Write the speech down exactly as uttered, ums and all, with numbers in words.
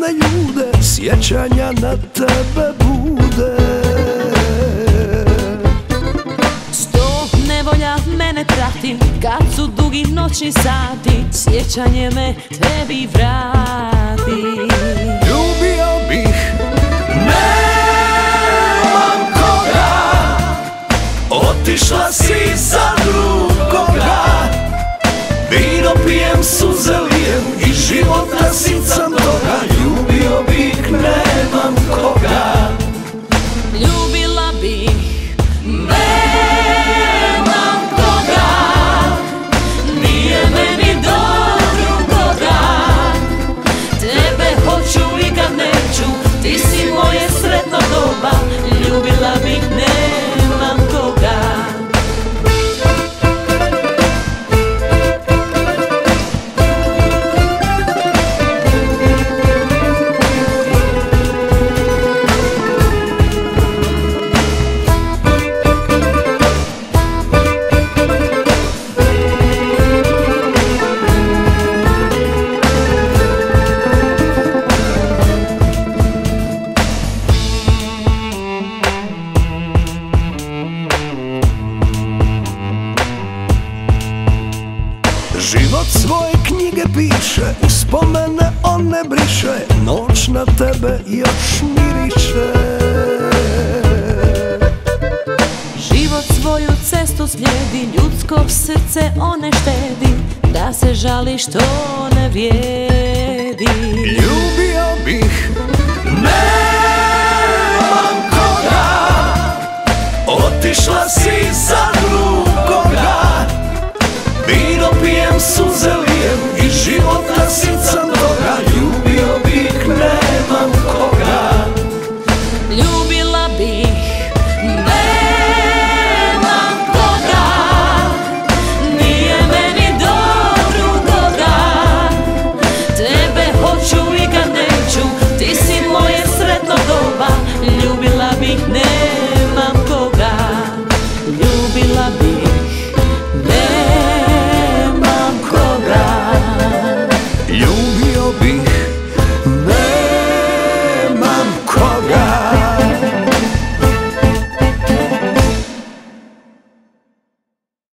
ljude, sjećanja na tebe bude. Sto nevolja mene prati, kad su dugi noćni sati, sjećanje me tebi vrati. Ljubio bih, nemam koga, otišla si za drugoga. Vino pijem, suze lijem i života sicam toga. Ljubio bih, nemam koga. Ljubila bih, nemam koga, nije meni do drugoga. Tebe hoću i kad neću, ti si moje sretno doba. Ljubila bih, nemam koga. Život svoje knjige piše, uspomene on ne briše, noć na tebe još miriše. Život svoju cestu slijedi, ljudsko srce on ne štedi, da se žali što ne vrijedi.